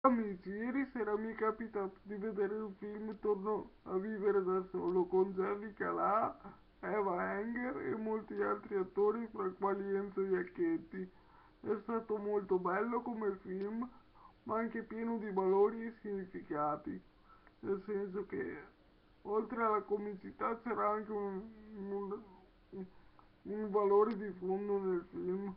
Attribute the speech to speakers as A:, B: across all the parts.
A: Amici, ieri sera mi è capitato di vedere un film Torno a vivere da solo con Jerry Calà, Eva Enger e molti altri attori, fra i quali Enzo Iacchetti. È stato molto bello come film, ma anche pieno di valori e significati, nel senso che oltre alla comicità c'era anche un valore di fondo nel film.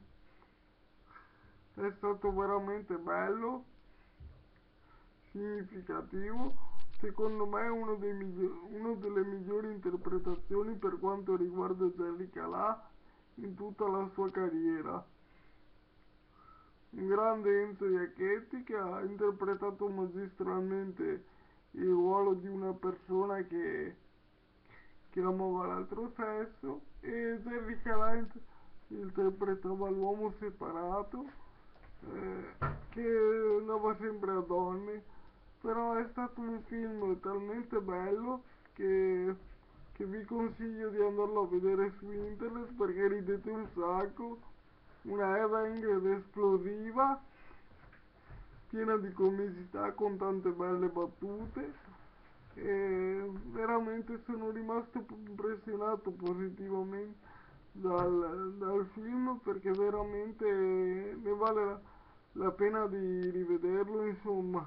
A: È stato veramente bello, significativo, secondo me è una delle migliori interpretazioni per quanto riguarda Jerry Calà in tutta la sua carriera. Un grande Enzo Iacchetti che ha interpretato magistralmente il ruolo di una persona che amava l'altro sesso, e Jerry Calà interpretava l'uomo separato, che andava sempre a donne. Però è stato un film talmente bello che, che vi consiglio di andarlo a vedere su internet perché ridete un sacco. Una Evang esplosiva, piena di comicità con tante belle battute, e veramente sono rimasto impressionato positivamente dal film, perché veramente ne vale la pena di rivederlo. Insomma,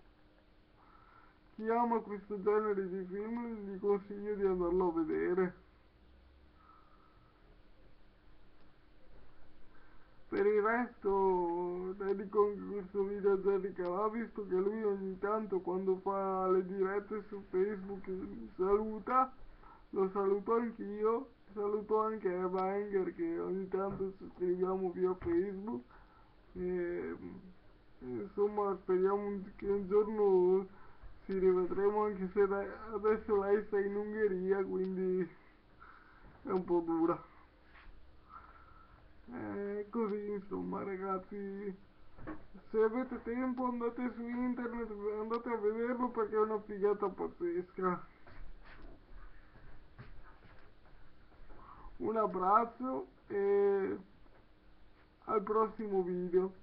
A: chi ama questo genere di film gli consiglio di andarlo a vedere. Per il resto dedico anche questo video a Jerry Calà, visto che lui ogni tanto quando fa le dirette su Facebook mi saluta. Lo saluto anch'io, saluto anche Eva Enger che ogni tanto ci scriviamo via Facebook. E, insomma, speriamo che un giorno ci rivedremo, anche se adesso lei sta in Ungheria, quindi è un po' dura. Così, insomma, ragazzi, se avete tempo andate su internet, andate a vederlo perché è una figata pazzesca. Un abbraccio e al prossimo video.